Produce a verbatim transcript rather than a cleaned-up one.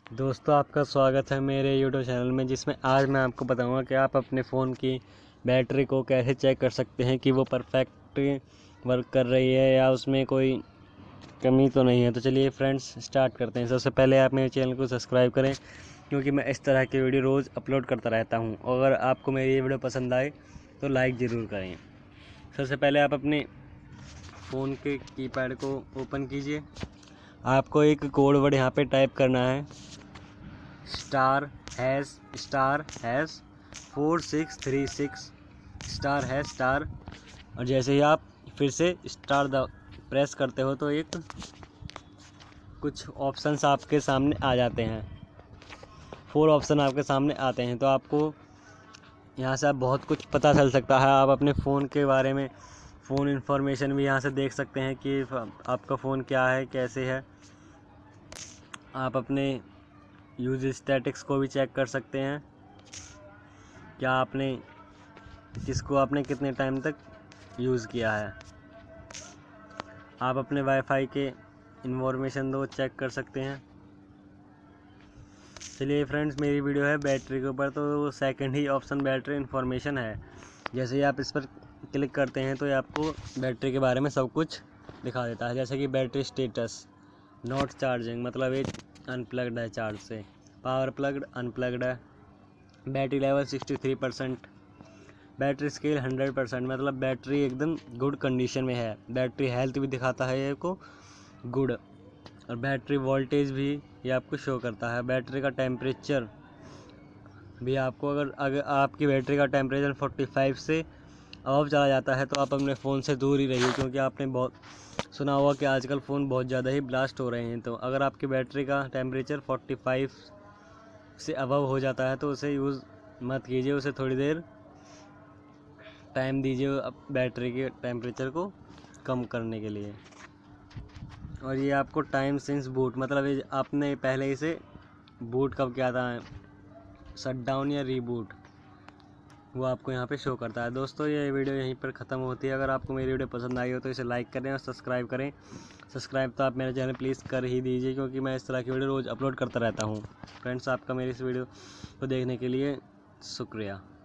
दोस्तों, आपका स्वागत है मेरे यूट्यूब चैनल में, जिसमें आज मैं आपको बताऊंगा कि आप अपने फ़ोन की बैटरी को कैसे चेक कर सकते हैं कि वो परफेक्ट वर्क कर रही है या उसमें कोई कमी तो नहीं है। तो चलिए फ्रेंड्स, स्टार्ट करते हैं। सबसे पहले आप मेरे चैनल को सब्सक्राइब करें, क्योंकि मैं इस तरह की वीडियो रोज़ अपलोड करता रहता हूँ। और अगर आपको मेरी ये वीडियो पसंद आए तो लाइक ज़रूर करें। सबसे पहले आप अपने फ़ोन के कीपैड को ओपन कीजिए। आपको एक कोड वर्ड यहाँ पे टाइप करना है, star hash star hash four six three six star hash star. और जैसे ही आप फिर से स्टार द प्रेस करते हो तो एक कुछ ऑप्शंस आपके सामने आ जाते हैं। फोर ऑप्शन आपके सामने आते हैं, तो आपको यहाँ से आप बहुत कुछ पता चल सकता है। आप अपने फ़ोन के बारे में फ़ोन इन्फॉर्मेशन भी यहाँ से देख सकते हैं कि आपका फ़ोन क्या है, कैसे है। आप अपने यूज स्टैटिक्स को भी चेक कर सकते हैं, क्या आपने किसको आपने कितने टाइम तक यूज़ किया है। आप अपने वाईफाई के इन्फॉर्मेशन दो चेक कर सकते हैं। चलिए फ्रेंड्स, मेरी वीडियो है बैटरी के ऊपर, तो सेकंड ही ऑप्शन बैटरी इन्फॉर्मेशन है। जैसे ही आप इस पर क्लिक करते हैं तो ये आपको बैटरी के बारे में सब कुछ दिखा देता है। जैसे कि बैटरी स्टेटस नॉट चार्जिंग, मतलब ये अनप्लग्ड है चार्ज से। पावर प्लग्ड अनप्लग्ड है। Battery level sixty three percent. Battery scale hundred percent, मतलब बैटरी एकदम गुड कंडीशन में है। बैटरी हेल्थ भी दिखाता है ये को गुड। और बैटरी वोल्टेज भी ये आपको शो करता है। बैटरी का टेम्परेचर भी आपको, अगर अगर आपकी बैटरी का टेम्परेचर फोर्टी फाइव से अबव चला जाता है तो आप अपने फ़ोन से दूर ही रहिए, क्योंकि आपने बहुत सुना होगा कि आजकल फ़ोन बहुत ज़्यादा ही ब्लास्ट हो रहे हैं। तो अगर आपकी बैटरी का टेम्परेचर फोर्टी फाइव से अबव हो जाता है तो उसे यूज़ मत कीजिए। उसे थोड़ी देर टाइम दीजिए बैटरी के टेम्परेचर को कम करने के लिए। और ये आपको टाइम सिंस बूट, मतलब ये आपने पहले इसे बूट कब किया था, शट डाउन या रीबूट, वो आपको यहाँ पे शो करता है। दोस्तों, ये वीडियो यहीं पर ख़त्म होती है। अगर आपको मेरी वीडियो पसंद आई हो तो इसे लाइक करें और सब्सक्राइब करें। सब्सक्राइब तो आप मेरे चैनल प्लीज़ कर ही दीजिए, क्योंकि मैं इस तरह की वीडियो रोज़ अपलोड करता रहता हूँ। फ्रेंड्स, आपका मेरी इस वीडियो को देखने के लिए शुक्रिया।